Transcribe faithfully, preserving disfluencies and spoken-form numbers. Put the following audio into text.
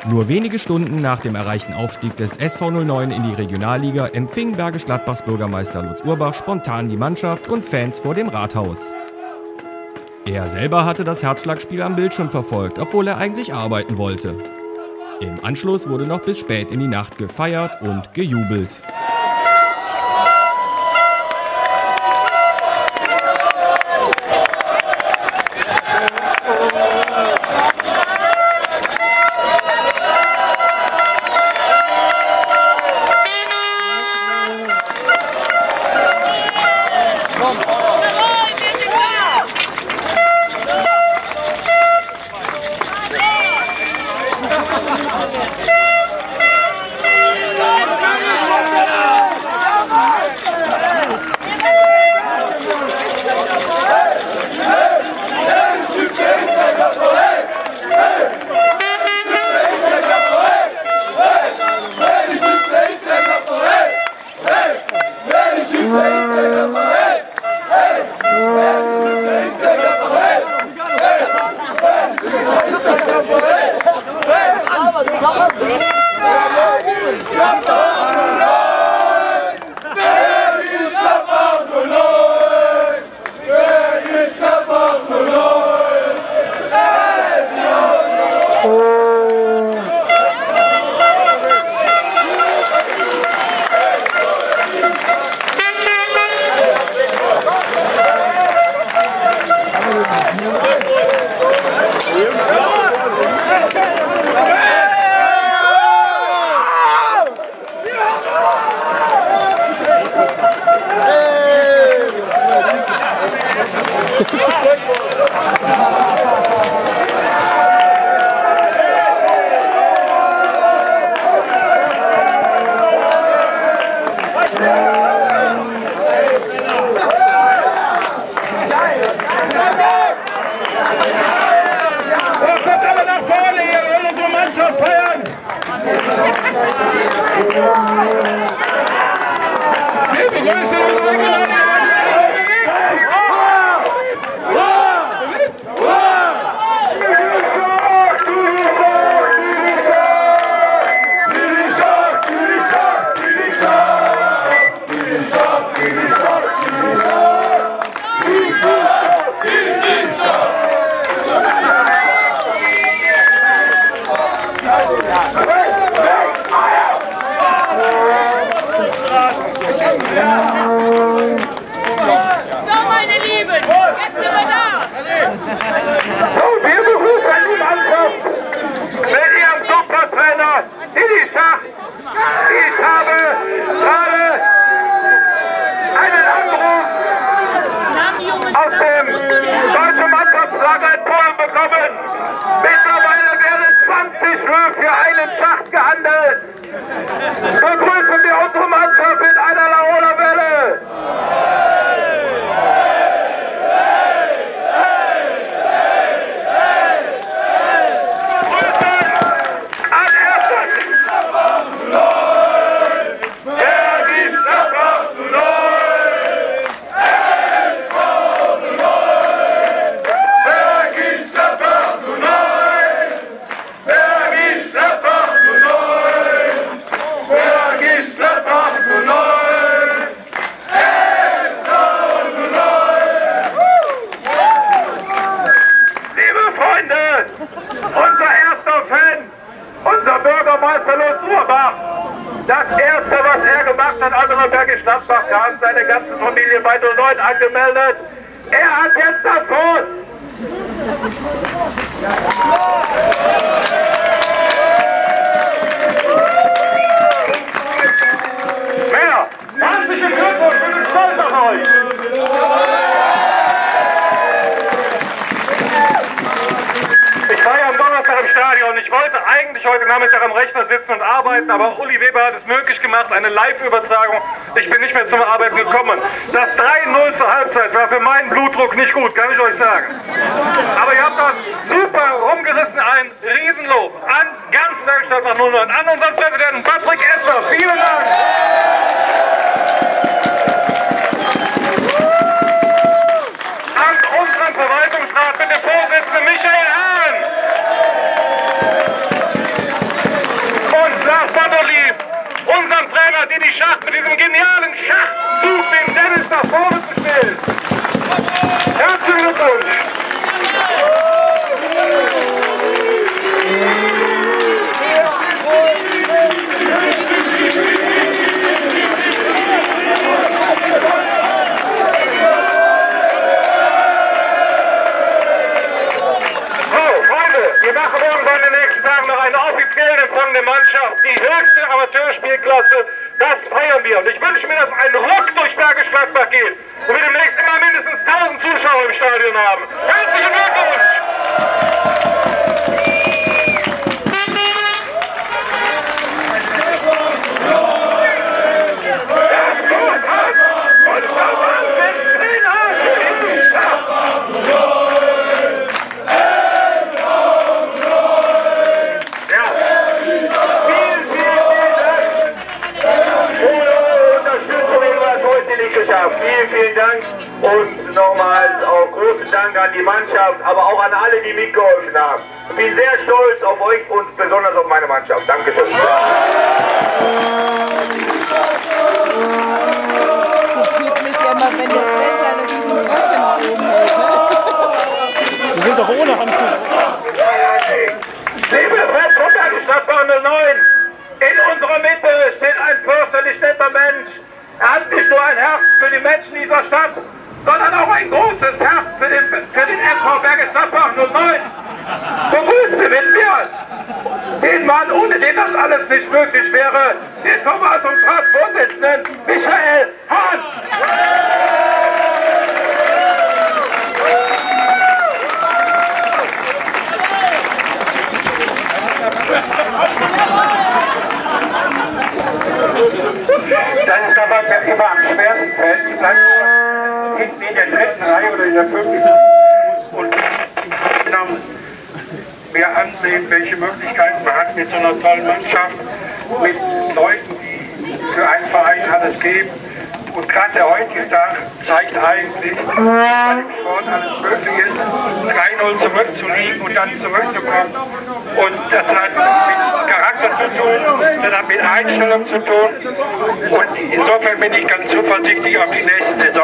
Nur wenige Stunden nach dem erreichten Aufstieg des S V null neun in die Regionalliga empfing Bergisch Gladbachs Bürgermeister Lutz Urbach spontan die Mannschaft und Fans vor dem Rathaus. Er selber hatte das Herzschlagspiel am Bildschirm verfolgt, obwohl er eigentlich arbeiten wollte. Im Anschluss wurde noch bis spät in die Nacht gefeiert und gejubelt. Bürgermeister Lutz Urbach, das Erste, was er gemacht hat, also in Bergisch Gladbach, da hat seine ganze Familie bei null neun angemeldet. Er hat jetzt das Wort. Männer, herzlichen Glückwunsch, wir sind stolz auf euch. Ich war ja am Donnerstag im Stadion. Ich wollte eigentlich heute Nachmittag am Rechner sitzen und arbeiten, aber Uli Weber hat es möglich gemacht, eine Live-Übertragung. Ich bin nicht mehr zum Arbeiten gekommen. Das drei null zur Halbzeit war für meinen Blutdruck nicht gut, kann ich euch sagen. Aber ihr habt das super rumgerissen. Ein Riesenlob an ganz Bergisch Gladbach null neun, an unseren Präsidenten Patrick Esser. Vielen Dank. An unseren Verwaltungsrat mit dem Vorsitzenden Michael Hahn. eine Mannschaft, die höchste Amateurspielklasse, das feiern wir. Und ich wünsche mir, dass ein Ruck durch Bergisch Gladbach geht und wir demnächst immer mindestens tausend Zuschauer im Stadion haben. Herzlichen Glückwunsch! Vielen, vielen Dank und nochmals auch großen Dank an die Mannschaft, aber auch an alle, die mitgeholfen haben. Ich bin sehr stolz auf euch und besonders auf meine Mannschaft. Dankeschön. Wir sind doch ohne Handschuhe. Liebe Fans von Bergisch Gladbach null neun, in unserer Mitte steht ein fürchterlich netter Mensch. Er hat nicht nur ein Herz für die Menschen dieser Stadt, sondern auch ein großes Herz für den, für den S V Bergisch Gladbach null neun. Begrüßen mit mir den Mann, ohne den das alles nicht möglich wäre, den Verwaltungsratsvorsitzenden Michael Hahn. Das ist aber immer am schwersten fällt. Ich sage nur, hinten in der dritten Reihe oder in der fünften und genommen wir ansehen, welche Möglichkeiten man hat mit so einer tollen Mannschaft, mit Leuten, die für einen Verein alles geben. Und gerade der heutige Tag zeigt eigentlich, was im Sport alles möglich ist, drei null zurückzuliegen und dann zurückzukommen. Und das hat mit Charakter zu tun, das hat mit Einstellung zu tun. Und insofern bin ich ganz zuversichtlich auf die nächste Saison.